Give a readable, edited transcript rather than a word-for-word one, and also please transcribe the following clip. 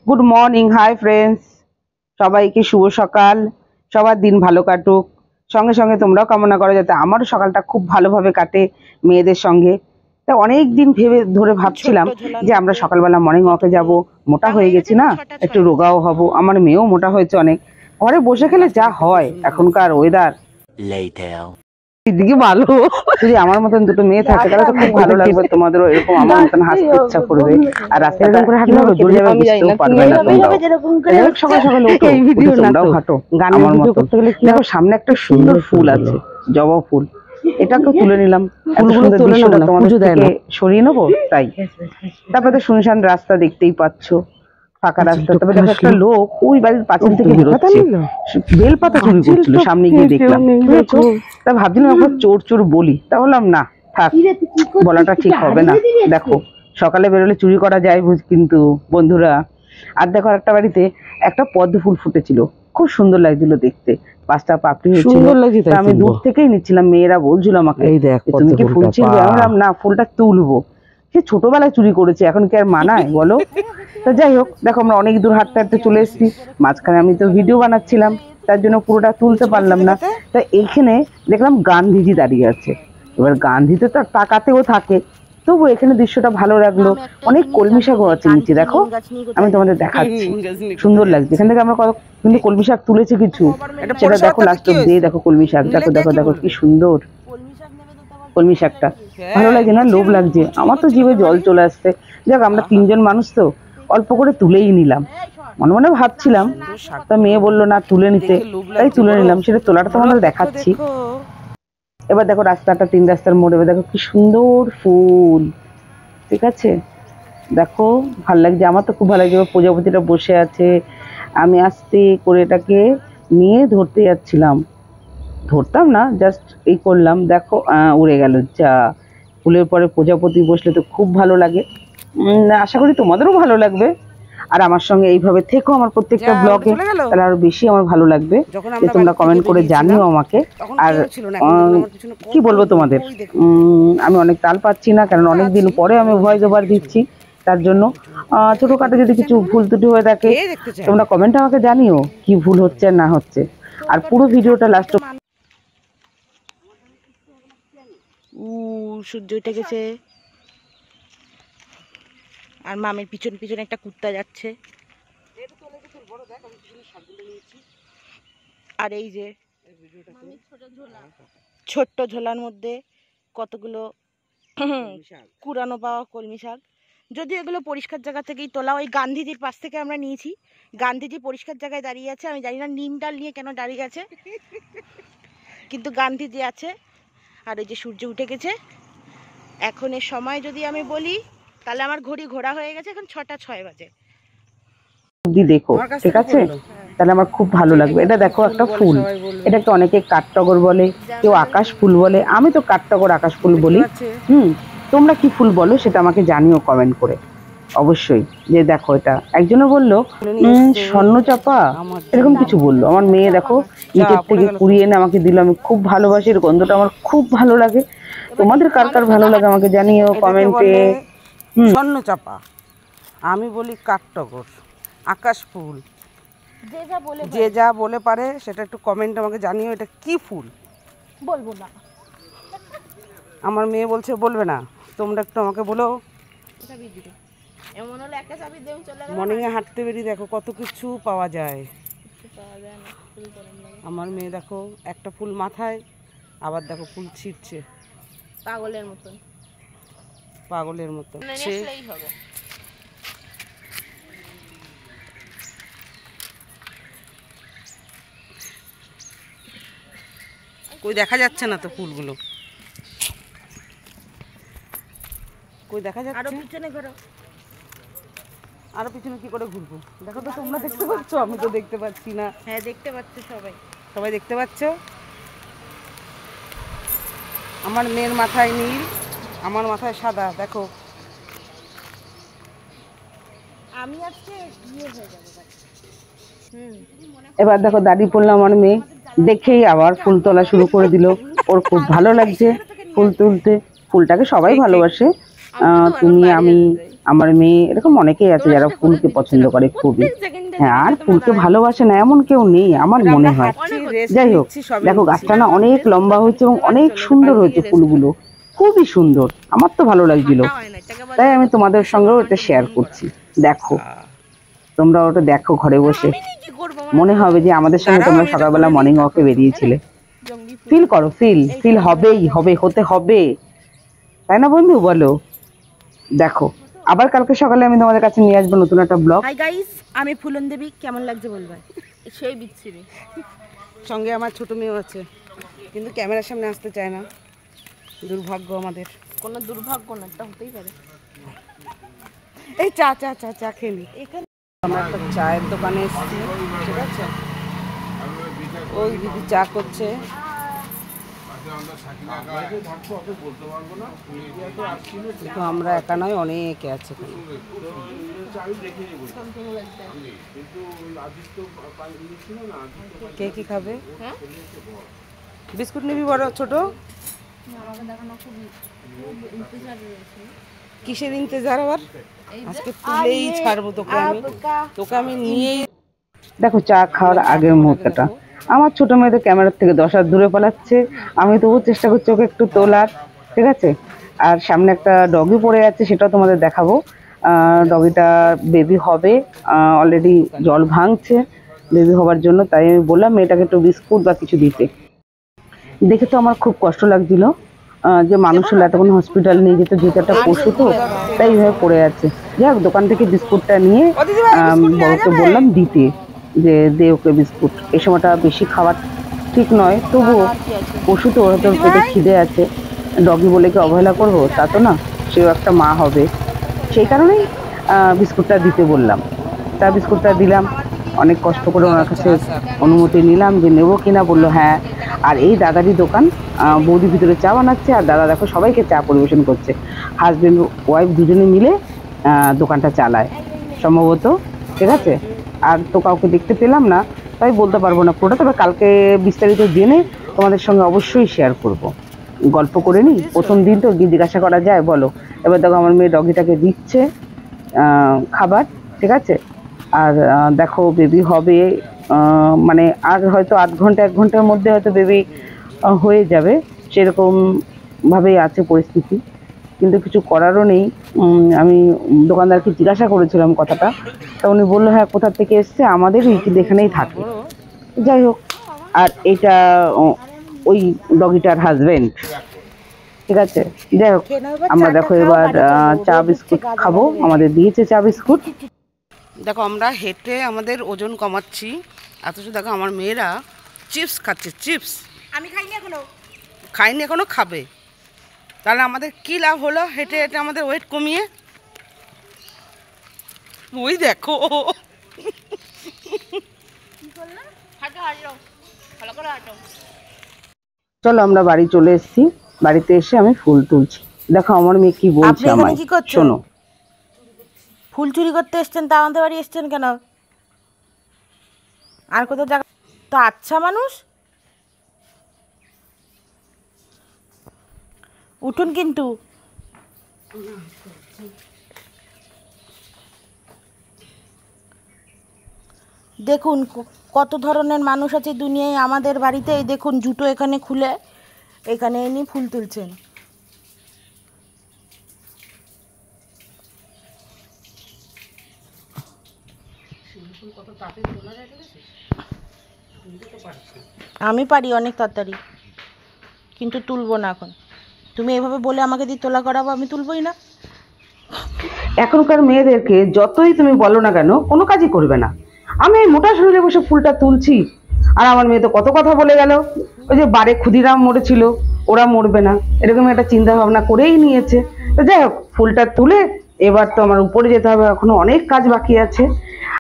Good morning, hi friends, সবাইকে শুভ সকাল। সবার দিন ভালো কাটুক, সঙ্গে সঙ্গে তোমরাও কামনা করো যাতে আমারও সকালটা খুব ভালোভাবে কাটে মেয়েদের সঙ্গে। তা অনেক দিন ভেবে ধরে ভাবছিলাম যে আমরা সকালবেলা মর্নিং ওয়াকে যাব, মোটা হয়ে গেছি না, একটু রোগাও হব। আমার মেয়েও মোটা হয়েছে অনেক, ঘরে বসে খেলে যা হয় এখনকার ওয়েদার দিকে ভালো। যদি আমার মতন দুটো মেয়ে থাকে তাহলে তো খুব ভালো লাগবে, তোমাদেরও এরকম আমার মতন হাসতে ইচ্ছা করবে। আর রাস্তাটা করে হাঁটলে দূরে যাবে বুঝতেও পারবে না তোমরাও। সকাল সকাল ওঠো, তোমরাও হাঁটো আমার মতন। দেখো সামনে একটা সুন্দর ফুল আছে, জবা ফুল, এটাকে তুলে নিলাম। ফুলগুলো দৃশ্যটা তোমাদের থেকে সরিয়ে নেবো তাই। তারপরে তো শুনশান রাস্তা দেখতেই পাচ্ছ, ফাঁকা রাস্তা। তবে দেখো একটা লোক ওই বাড়ির পাঁচিল থেকে বেরোচ্ছে, বেলপাতা চুরি করছিল, সামনে গিয়ে দেখলাম। তা ভাবছিলাম একবার চোর চোর বলি, তা বললাম না থাক, বলাটা ঠিক হবে না। দেখো সকালে বেরোলে চুরি করা যায় কিন্তু বন্ধুরা। আর দেখো একটা বাড়িতে একটা পদ্ম ফুল ফুটেছিল, খুব সুন্দর লাগছিল দেখতে, পাঁচটা পাপড়ি হয়েছিল। আমি দূর থেকেই নিচ্ছিলাম, মেয়েরা বলছিল আমাকে তুমি কি ফুল ছিলবে? আমি বললাম না, ফুলটা তুলবো। সে ছোটবেলায় চুরি করেছে, এখন কি আর মানায় বলো? তা যাই হোক, দেখো আমরা অনেক দূর হাঁটতে হাঁটতে চলে এসেছি। মাঝখানে আমি তো ভিডিও বানাচ্ছিলাম, তার জন্য পুরোটা তুলতে পারলাম না। তা এইখানে দেখলাম গান্ধীজি দাঁড়িয়ে আছে। এবার গান্ধী তো তার তাকাতেও থাকে, তবু এখানে দৃশ্যটা ভালো লাগলো। অনেক কলমি শাকও আছে নিচে, দেখো আমি তোমাদের দেখাচ্ছি, সুন্দর লাগছে। এখান থেকে আমরা কিন্তু কলমি শাক তুলেছি কিছু, সেটা দেখো লাস্ট দিয়ে। দেখো কলমি শাক, দেখো দেখো দেখো কি সুন্দর কলমি শাকটা, ভালো লাগছে না? লোভ লাগছে, আমার তো জিভে জল চলে আসছে। যাক আমরা তিনজন মানুষ তো অল্প করে তুলেই নিলাম, মনে মনে ভাবছিলাম। তা মেয়ে বললো না তুলে নিতে, তাই তুলে নিলাম। সেটা তোলাটা তো আমাদের দেখাচ্ছি। এবার দেখো রাস্তাটা, তিন রাস্তার মোড়ে, এবার দেখো কি সুন্দর ফুল, ঠিক আছে? দেখো ভাল লাগছে, আমার তো খুব ভালো লাগছে। প্রজাপতিটা বসে আছে, আমি আস্তে করে এটাকে নিয়ে ধরতে যাচ্ছিলাম, ধরতাম না, জাস্ট এই করলাম, দেখো উড়ে গেল। যা, ফুলের পরে প্রজাপতি বসলে তো খুব ভালো লাগে। আশা করি তোমাদেরও ভালো লাগবে। আর আমার সঙ্গে এইভাবে থেকো আমার প্রত্যেকটা ব্লগে, তাহলে আরো বেশি আমার ভালো লাগবে যে তোমরা কমেন্ট করে জানিও আমাকে। আর কি বলবো তোমাদের, আমি অনেক তাল পাচ্ছি না, কারণ অনেক দিন পরে আমি ভয়েস ওভার দিচ্ছি, তার জন্য ছোটখাটো যদি কিছু ভুল ত্রুটি হয়ে থাকে তোমরা কমেন্টে আমাকে জানিও কি ভুল হচ্ছে না হচ্ছে। আর পুরো ভিডিওটা লাস্ট সূর্য উঠে গেছে, আর মামের পিছন পিছন একটা কুত্তা যাচ্ছে। আর এই যে ছোট্ট ঝোলার মধ্যে কতগুলো কুড়ানো পাওয়া কলমি শাক। যদিও এগুলো পরিষ্কার জায়গা থেকেই তোলা, ওই গান্ধীজির পাশ থেকে আমরা নিয়েছি। গান্ধীজি পরিষ্কার জায়গায় দাঁড়িয়ে আছে, আমি জানি না নিম ডাল নিয়ে কেন দাঁড়িয়ে আছে, কিন্তু গান্ধীজি আছে। আর ওই যে সূর্য উঠে গেছে, এখন এর সময় যদি আমি বলি তাহলে আমার ঘড়ি ঘোরা হয়ে গেছে, এখন 6:06 বাজে। দেখো ঠিক আছে, তাহলে আমার খুব ভালো লাগবে। এটা দেখো একটা ফুল, এটাকে অনেকে কাঠটগর বলে, কেউ আকাশ ফুল বলে, আমি তো কাঠটগর আকাশ ফুল বলি। তোমরা কি ফুল বলো সেটা আমাকে জানিও কমেন্ট করে অবশ্যই। যে দেখো এটা একজনও বললো স্বর্ণচাপা, এরকম কিছু বললো। আমার মেয়ে দেখো নিচের থেকে কুড়িয়ে এনে আমাকে দিল, আমি খুব ভালোবাসি, এর গন্ধটা আমার খুব ভালো লাগে। তোমাদের কার কার ভালো লাগে আমাকে জানিও কমেন্টে। স্বর্ণচাপা, আমি বলি কাঠটগর, আকাশ ফুল, যে যা বলে পারে সেটা একটু কমেন্ট আমাকে জানিও। এটা কি ফুল বলবো না, আমার মেয়ে বলছে বলবে না, তোমরা একটু আমাকে বলো। মর্নিংয়ে হাঁটতে বেরিয়ে দেখো কত কিছু পাওয়া যায়। আমার মেয়ে দেখো একটা ফুল মাথায়, আবার দেখো ফুল ছিটছে পাগলের মতন, পাগলের মতো। কই দেখা যাচ্ছে না তো ফুলগুলো, কই দেখা যাচ্ছে? আরো পিছনে ঘোরো, আরো পিছনে কি করে ঘুরবো? দেখো তো তোমরা দেখতে পাচ্ছ, আমি তো দেখতে পাচ্ছি না। হ্যাঁ দেখতে পাচ্ছ সবাই, সবাই দেখতে পাচ্ছ। আমার মেয়ের মাথায় নীল, আমার মাথায় সাদা, দেখো। আমি আজকে ইয়ে হয়ে যাবো। এবার দেখো দাঁড়িয়ে পড়লাম, আমার মেয়ে দেখেই আবার ফুল তোলা শুরু করে দিল। ওর খুব ভালো লাগছে ফুল তুলতে, ফুলটাকে সবাই ভালোবাসে। তুমি আমি আমার মেয়ে, এরকম অনেকেই আছে যারা ফুলকে পছন্দ করে খুবই। হ্যাঁ, আর ফুলকে ভালোবাসে না এমন কেউ নেই আমার মনে হয়। যাই হোক, দেখো গাছটা না অনেক লম্বা হয়েছে এবং অনেক সুন্দর হয়েছে ফুলগুলো, খুবই সুন্দর। আমার তো ভালো লাগছিল, তাই আমি তোমাদের সঙ্গেও এটা শেয়ার করছি। দেখো, তোমরা ওটা দেখো ঘরে বসে, মনে হবে যে আমাদের সঙ্গে তোমরা সকালবেলা মর্নিং ওয়াকে বেরিয়েছিলে। ফিল করো, ফিল হবেই, হতে হবে, তাই না বন্ধু, বলো? দেখো, আবার কালকে সকালে আমি তোমাদের কাছে নিয়ে আসবো নতুন একটা ব্লগ। হাই গাইস, আমি ফুলন দেবী, কেমন লাগছে বলবে? সেই বিচ্ছিরি। সঙ্গে আমার ছোট মেয়েও আছে, কিন্তু ক্যামেরার সামনে আসতে চায় না, দুর্ভাগ্য আমাদের। কোনো দুর্ভাগ্য না, এটা হতেই পারে। এই চা চা চা চা খেয়ে নি। আমরা একটা চায়ের দোকানে এসেছি, ঠিক আছে? ওই দিদি চা করছে। কিন্তু আমরা একা নয়, অনেকে আছে এখানে। কে কি খাবে? বিস্কুট নিবি বড় ছোট? কিসের ইন্তজার আবার? আজকে তুলেই ছাড়বো তোকে আমি নিয়েই। দেখো, চা খাওয়ার আগের মুহূর্তটা, আমার ছোট মেয়ে তো ক্যামেরার থেকে 10 হাত দূরে পালাচ্ছে, আমি তবু চেষ্টা করছি ওকে একটু তোলার, ঠিক আছে? আর সামনে একটা ডগি পড়ে আছে, সেটাও তোমাদের দেখাবো। ডগিটা বেবি হবে, অলরেডি জল ভাঙছে বেবি হওয়ার জন্য, তাই আমি বললাম মেয়েটাকে একটু বিস্কুট বা কিছু দিতে। দেখে তো আমার খুব কষ্ট লাগছিল যে মানুষ হলো এতক্ষণ হসপিটাল নিয়ে যেতে, যেহেতু একটা পশু তো তাই এইভাবে পড়ে আছে। যাই হোক, দোকান থেকে বিস্কুটটা নিয়ে বড়কে বললাম দিতে, যে দে ওকে বিস্কুট। এই সময়টা বেশি খাওয়া ঠিক নয়, তবুও পশু তো, ওরা তো পেটে খিদে আছে, ডগি বলে কি অবহেলা করবো? তা তো না, সেও একটা মা হবে, সেই কারণেই বিস্কুটটা দিতে বললাম। তা বিস্কুটটা দিলাম, অনেক কষ্ট করে ওনার কাছে অনুমতি নিলাম যে নেবো কিনা, বললো হ্যাঁ। আর এই দাদারই দোকান, বৌদি ভিতরে চা বানাচ্ছে আর দাদা দেখো সবাইকে চা পরিবেশন করছে। হাজবেন্ড ওয়াইফ দুজনে মিলে দোকানটা চালায় সম্ভবত, ঠিক আছে? আর তো কাউকে দেখতে পেলাম না, তাই বলতে পারবো না পুরোটা, তবে কালকে বিস্তারিত জেনে তোমাদের সঙ্গে অবশ্যই শেয়ার করব। গল্প করে নিই, প্রথম দিন তো জিজ্ঞাসা করা যায়, বলো? এবার দেখো আমার মেয়ে ডগিটাকে দিচ্ছে খাবার, ঠিক আছে? আর দেখো বেবি হবে, মানে আর হয়তো 1 ঘন্টার মধ্যে হয়তো বেবি হয়ে যাবে, সেরকম ভাবেই আছে পরিস্থিতি, কিন্তু কিছু করারও নেই। আমি দোকানদারকে জিজ্ঞাসা করেছিলাম কথাটা, তা উনি বললো হ্যাঁ কোথা থেকে এসছে, আমাদের এখানেই থাকে। যাই হোক, আর এটা ওই ডগিটার হাজবেন্ড, ঠিক আছে? যাই হোক, আমরা দেখো এবার চা বিস্কুট খাবো, আমাদের দিয়েছে চা বিস্কুট। দেখো আমরা হেঁটে আমাদের ওজন কমাচ্ছি, অথচ দেখো আমার মেয়েরা চিপস খাচ্ছে, চিপস। আমি খাইনি এখনো, খাবে। তাহলে আমাদের কি লাভ হলো হেঁটে হেঁটে আমাদের ওয়েট কমিয়ে? ওই দেখো, চলো আমরা বাড়ি চলে এসেছি, বাড়িতে এসে আমি ফুল তুলছি। দেখো আমার মেয়ে কি বলছে আমায়, শোনো। ফুল চুরি করতে এসছেন, তা আমাদের বাড়ি এসছেন কেন? আর কোথাও জায়গা তো? আচ্ছা মানুষ, উঠুন কিন্তু। দেখুন কত ধরনের মানুষ আছে দুনিয়ায়, আমাদের বাড়িতে এই দেখুন জুতো এখানে খুলে এখানে এনে ফুল তুলছেন। আমি পারি অনেক তাড়াতাড়ি, কিন্তু তুলবো না এখন। তুমি এভাবে বলে আমাকে দিয়ে তোলা করাবো, আমি তুলবই না। এখনকার মেয়েদেরকে যতই তুমি বলো না কেন, কোনো কাজই করবে না। আমি এই মোটা শরীরে বসে ফুলটা তুলছি, আর আমার মেয়ে তো কত কথা বলে গেল, ওই যে বারে ক্ষুদিরাম মরেছিল, ওরা মরবে না, এরকম একটা চিন্তা ভাবনা করেই নিয়েছে। তো যাই হোক, ফুলটা তুলে এবার তো আমার উপরে যেতে হবে, এখনো অনেক কাজ বাকি আছে।